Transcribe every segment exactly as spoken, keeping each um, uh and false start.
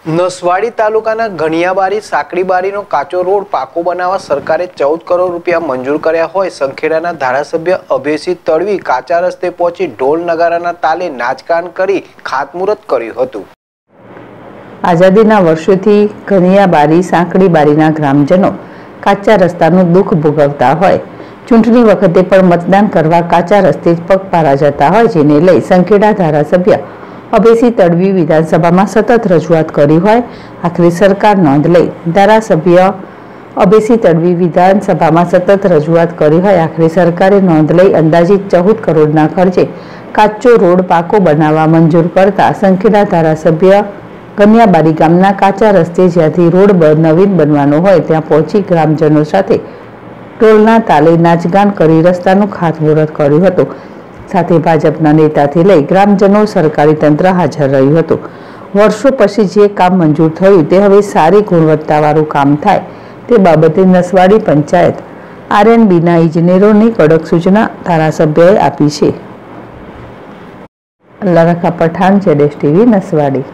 નસવાડી તાલુકાના ઘણિયાબારી સાંકડીબારીનો કાચો રોડ પાકો બનાવવા સરકારે ચૌદ કરોડ રૂપિયા મંજૂર કર્યા હોય સંખેડાના ધારાસભ્ય અભયસિંહ તડવી કાચા રસ્તે પહોંચી ઢોલ નગારાના તાલે નાચગાન કરી ખાતમુહૂર્ત કર્યું હતું। આઝાદીના વર્ષોથી ઘણિયાબારી સાંકડીબારીના ગ્રામજનો કાચા રસ્તાનું દુઃખ ભોગવતા હોય, ચૂંટણી વખતે પણ મતદાન કરવા કાચા રસ્તે જ પગપાળા જતા હોય, જેને લઈ સંખેડા ધારાસભ્ય અભયસિંહ તડવી વિધાનસભામાં સતત રજૂઆત કરી હોય, આખરે સરકાર નોંધ લઈ ધારાસભ્ય અભયસિંહ તડવી વિધાનસભામાં સતત રજૂઆત કરી હોય, આખરે સરકારે નોંધ લઈ અંદાજિત ચૌદ કરોડના ખર્ચે કાચો રોડ પાકો બનાવવા મંજૂર કરતા સંખેડા ધારાસભ્ય ઘણિયાબારી ગામના કાચા રસ્તે જ્યાંથી રોડ નવીન બનવાનો હોય ત્યાં પહોંચી ગ્રામજનો સાથે ઢોલના તાલે નાચગાન કરી રસ્તાનું ખાતમુહૂર્ત કર્યું હતું। સાથે ભાજપના નેતાથી લઈ ગ્રામજનો સરકારી તંત્ર હાજર રહ્યું હતું। વર્ષો પછી જે કામ મંજૂર થયું તે હવે સારી ગુણવત્તાવાળું કામ થાય તે બાબતે નસવાડી પંચાયત આરએનબીના ઇજનેરોની કડક સૂચના ધારાસભ્યએ આપી છે। અલ્લાહ રખા પઠાણ, જેડેશ ટીવી, નસવાડી।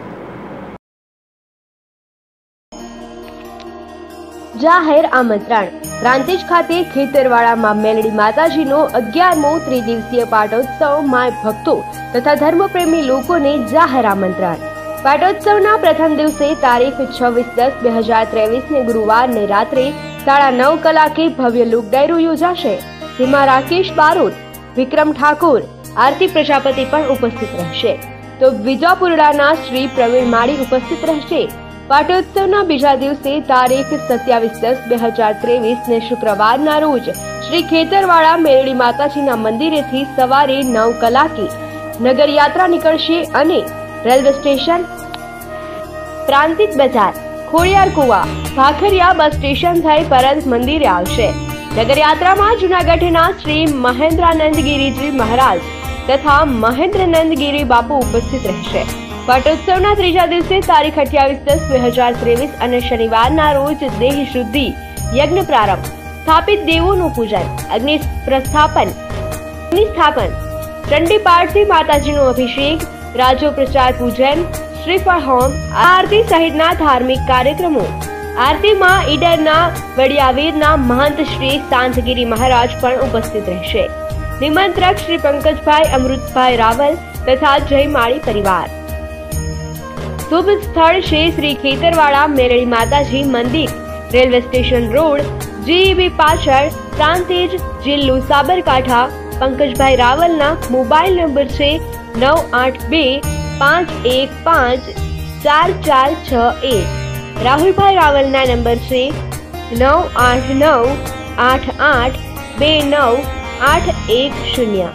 જાહેર આમંત્રણ। પ્રાંતિજ ખાતે ખેતરવાડામાં મેલડી માતાજીનો અગિયારમો ત્રિદિવસીય પાટોત્સવ માય ભક્તો તથા ધર્મપ્રેમી લોકોને જાહેર આમંત્રણ। પાટોત્સવના પ્રથમ દિવસે તારીખ છવ્વીસ દસ બે હજાર ત્રેવીસ ને ગુરુવારને રાત્રે સાડા નવ કલાકે ભવ્ય લોક ડાયરો યોજાશે, જેમાં રાકેશ બારોટ, વિક્રમ ઠાકોર, આરતી પ્રજાપતિ પણ ઉપસ્થિત રહેશે, તો વિજાપુરડાના શ્રી પ્રવીણ માળી ઉપસ્થિત રહેશે। પાટોત્સવના બીજા દિવસે તારીખ સત્યાવીસ દસ બે હજાર ત્રેવીસ ને શુક્રવારના રોજ શ્રી ખેતરવાડા મેલડી માતાજીના મંદિરેથી સવારે નવ કલાકે નગર યાત્રા નીકળશે અને રેલવે સ્ટેશન, પ્રાંતિજ બજાર, ખોડિયાર કુવા, ભાખરિયા બસ સ્ટેશન થઈ પરત મંદિરે આવશે। નગર યાત્રામાં જૂનાગઢના શ્રી મહેન્દ્રાનંદગીરીજી મહારાજ તથા મહેન્દ્રનંદગીરી બાપુ ઉપસ્થિત રહેશે। પાટોત્સવના ત્રીજા દિવસે તારીખ અઠ્યાવીસ દસ બે હજાર ત્રેવીસ અને શનિવારના રોજ દેહ શુદ્ધિ યજ્ઞ પ્રારંભ, સ્થાપિત દેવોનું પૂજન, અગ્નિ પ્રસ્થાપન, અગ્નિ સ્થાપન, ચંડી પાઠથી માતાજીનો અભિષેક, રાજો પ્રચાર પૂજન, શ્રીફળ હોમ, આરતી સહિતના ધાર્મિક કાર્યક્રમો। આરતીમાં ઈડરના વડિયાવીરના મહંત શ્રી શાંતગીરી મહારાજ પણ ઉપસ્થિત રહેશે। નિમંત્રક શ્રી પંકજભાઈ અમૃતભાઈ રાવલ તથા જય માળી પરિવાર। શુભ સ્થળ છે શ્રી ખેતરવાડા મેલડી માતાજી મંદિર, રેલવે સ્ટેશન રોડ, જીઈબી પાછળ, પ્રાંતિજ, જિલ્લો સાબરકાંઠા। પંકજભાઈ રાવલના મોબાઈલ નંબર છે નવ આઠ બે પાંચ એક પાંચ ચાર ચાર છ એક। રાહુલભાઈ રાવલના નંબર છે નવ આઠ નવ આઠ આઠ બે નવ આઠ એક શૂન્ય।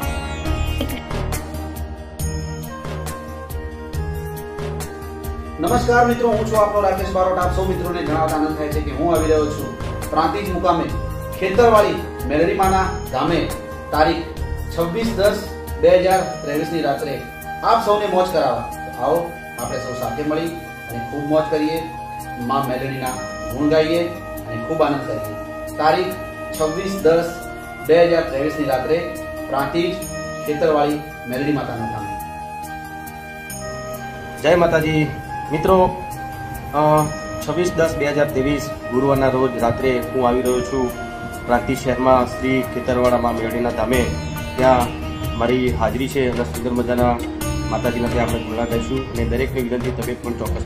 નમસ્કાર મિત્રો, હું છું આપનો રાકેશ બારોટ। આપ સૌ મિત્રોને જણાવતા આનંદ થાય છે કે હું આવી રહ્યો છું પ્રાંતિજ મુકામે ખેતરવાડી મેલડીમાના ગામે તારીખ છવ્વીસ દસ બે હજાર ત્રેવીસ ની રાત્રે આપ સૌને મોજ કરાવવા। આવો આપણે સૌ સાથે મળી અને ખૂબ મોજ કરીએ, માં મેલડીના ગુણ ગાઈએ અને ખૂબ આનંદ કરીએ। તારીખ છવ્વીસ દસ બે હજાર ત્રેવીસ ની રાત્રે પ્રાંતિજ ખેતરવાડી મેલડી માતાના ગામે। જય માતાજી મિત્રો, છવ્વીસ દસ બે હજાર ત્રેવીસ ગુરુવારના રોજ રાત્રે હું આવી રહ્યો છું પ્રાંતિજ શહેરમાં શ્રી ખેતરવાડામાં મેલડીના ધામે। ત્યાં મારી હાજરી છે અને સુંદર મજાના માતાજીના ત્યાં આપણે ગુણગાન ગાઈશું અને દરેકને વિનંતી તમે પણ ચોક્કસ